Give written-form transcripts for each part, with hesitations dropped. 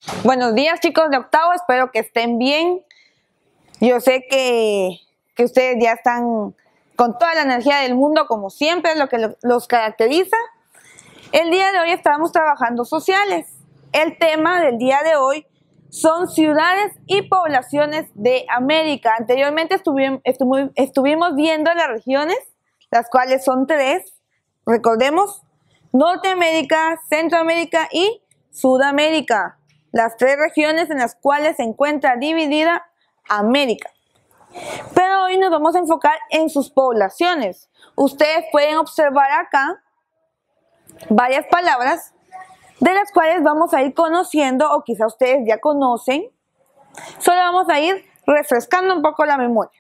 Buenos días, chicos de octavo, espero que estén bien. Yo sé que ustedes ya están con toda la energía del mundo, como siempre, es lo que los caracteriza. El día de hoy estábamos trabajando sociales. El tema del día de hoy son ciudades y poblaciones de América. Anteriormente estuvimos viendo las regiones, las cuales son 3. Recordemos, Norteamérica, Centroamérica y Sudamérica. Las 3 regiones en las cuales se encuentra dividida América. Pero hoy nos vamos a enfocar en sus poblaciones. Ustedes pueden observar acá varias palabras de las cuales vamos a ir conociendo, o quizá ustedes ya conocen. Solo vamos a ir refrescando un poco la memoria.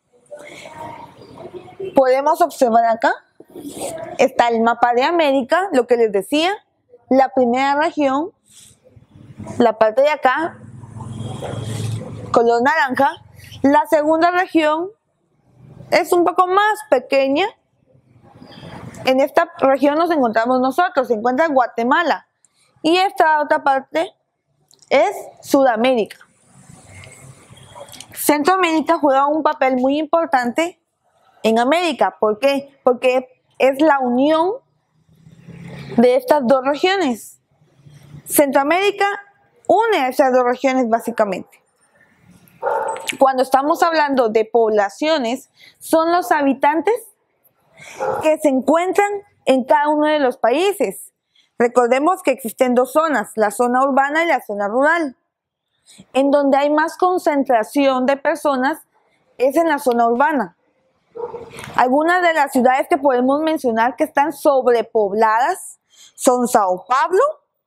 Podemos observar acá, está el mapa de América, lo que les decía, la primera región, la parte de acá, color naranja. La segunda región es un poco más pequeña. En esta región nos encontramos nosotros, se encuentra Guatemala. Y esta otra parte es Sudamérica. Centroamérica juega un papel muy importante en América. ¿Por qué? Porque es la unión de estas 2 regiones. Centroamérica une a esas 2 regiones básicamente. Cuando estamos hablando de poblaciones, son los habitantes que se encuentran en cada uno de los países. Recordemos que existen 2 zonas, la zona urbana y la zona rural. En donde hay más concentración de personas es en la zona urbana. Algunas de las ciudades que podemos mencionar que están sobrepobladas son Sao Paulo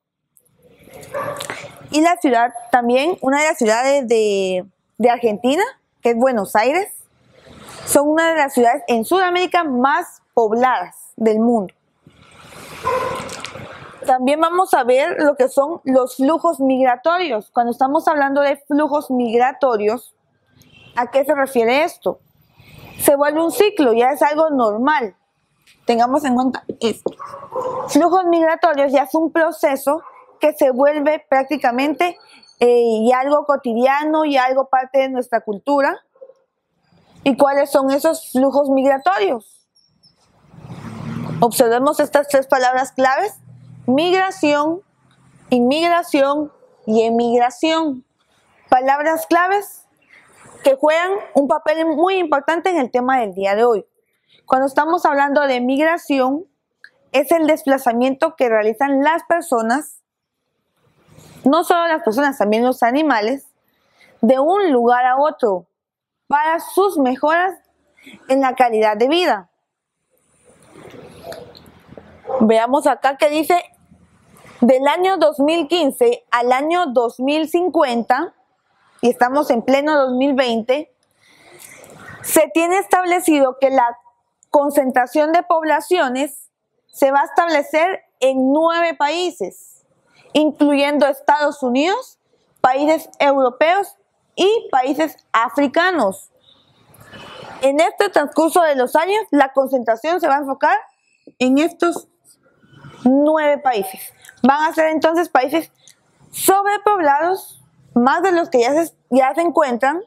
y la ciudad también, una de las ciudades de Argentina, que es Buenos Aires. Son una de las ciudades en Sudamérica más pobladas del mundo. También vamos a ver lo que son los flujos migratorios. Cuando estamos hablando de flujos migratorios, ¿a qué se refiere esto? Se vuelve un ciclo, ya es algo normal. Tengamos en cuenta esto. Flujos migratorios ya es un proceso que se vuelve prácticamente ya algo cotidiano y algo parte de nuestra cultura. ¿Y cuáles son esos flujos migratorios? Observemos estas 3 palabras claves: migración, inmigración y emigración. Palabras claves que juegan un papel muy importante en el tema del día de hoy. Cuando estamos hablando de migración, es el desplazamiento que realizan las personas, no solo las personas, también los animales, de un lugar a otro para sus mejoras en la calidad de vida. Veamos acá que dice: del año 2015 al año 2050, y estamos en pleno 2020, se tiene establecido que la concentración de poblaciones se va a establecer en 9 países, incluyendo Estados Unidos, países europeos y países africanos. En este transcurso de los años, la concentración se va a enfocar en estos 9 países. Van a ser entonces países sobrepoblados, más de los que ya se encuentran.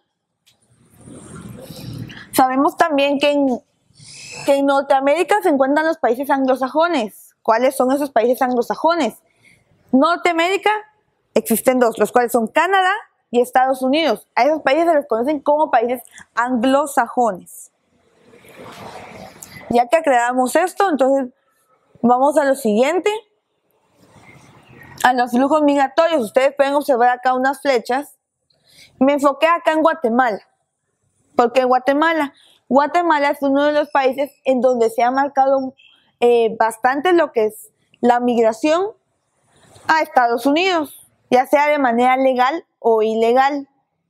Sabemos también que en Norteamérica se encuentran los países anglosajones. ¿Cuáles son esos países anglosajones? Norteamérica existen 2, los cuales son Canadá y Estados Unidos. A esos países se les conocen como países anglosajones. Ya que aclaramos esto, entonces vamos a lo siguiente, a los flujos migratorios. Ustedes pueden observar acá unas flechas. Me enfoqué acá en Guatemala. ¿Por qué Guatemala? Guatemala es uno de los países en donde se ha marcado bastante lo que es la migración a Estados Unidos, ya sea de manera legal o ilegal.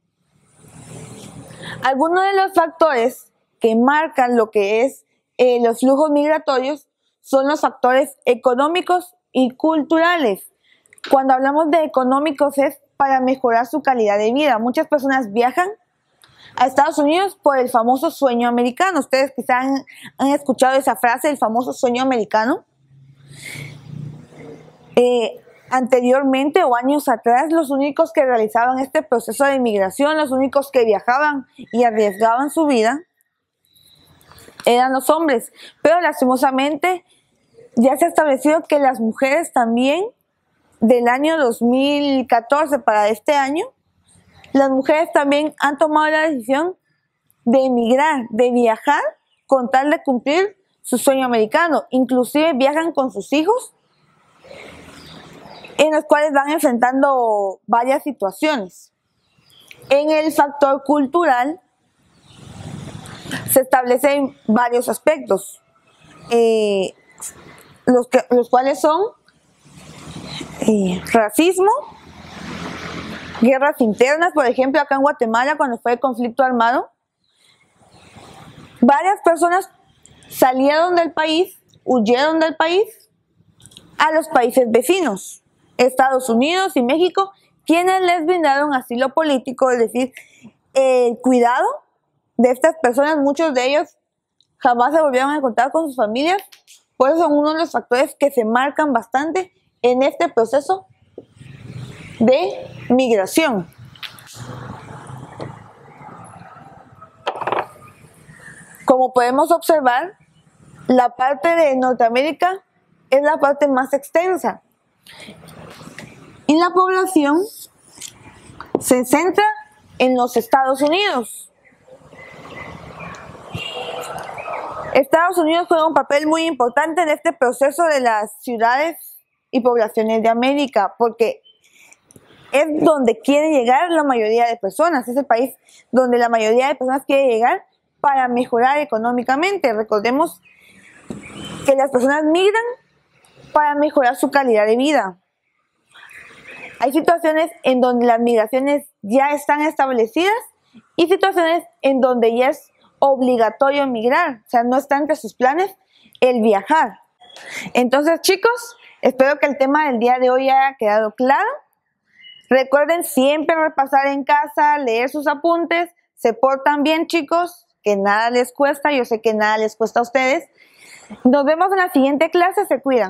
Algunos de los factores que marcan lo que es los flujos migratorios son los factores económicos y culturales. Cuando hablamos de económicos es para mejorar su calidad de vida. Muchas personas viajan a Estados Unidos por el famoso sueño americano. Ustedes quizás han escuchado esa frase, el famoso sueño americano. Anteriormente o años atrás, los únicos que realizaban este proceso de migración, los únicos que viajaban y arriesgaban su vida, eran los hombres. Pero lastimosamente ya se ha establecido que las mujeres también, del año 2014 para este año, las mujeres también han tomado la decisión de emigrar, de viajar con tal de cumplir su sueño americano. Inclusive viajan con sus hijos, en los cuales van enfrentando varias situaciones. En el factor cultural se establecen varios aspectos, los cuales son racismo, guerras internas. Por ejemplo, acá en Guatemala, cuando fue el conflicto armado, varias personas salieron del país, huyeron del país a los países vecinos, Estados Unidos y México, quienes les brindaron asilo político, es decir, el cuidado de estas personas. Muchos de ellos jamás se volvieron a encontrar con sus familias, por eso son uno de los factores que se marcan bastante en este proceso de migración. Como podemos observar, la parte de Norteamérica es la parte más extensa y la población se centra en los Estados Unidos. Estados Unidos juega un papel muy importante en este proceso de las ciudades y poblaciones de América, porque es donde quiere llegar la mayoría de personas. Es el país donde la mayoría de personas quiere llegar para mejorar económicamente. Recordemos que las personas migran para mejorar su calidad de vida. Hay situaciones en donde las migraciones ya están establecidas y situaciones en donde ya es obligatorio migrar, o sea, no está entre sus planes el viajar. Entonces, chicos, espero que el tema del día de hoy haya quedado claro. Recuerden siempre repasar en casa, leer sus apuntes, se portan bien, chicos, que nada les cuesta, yo sé que nada les cuesta a ustedes. Nos vemos en la siguiente clase, se cuidan.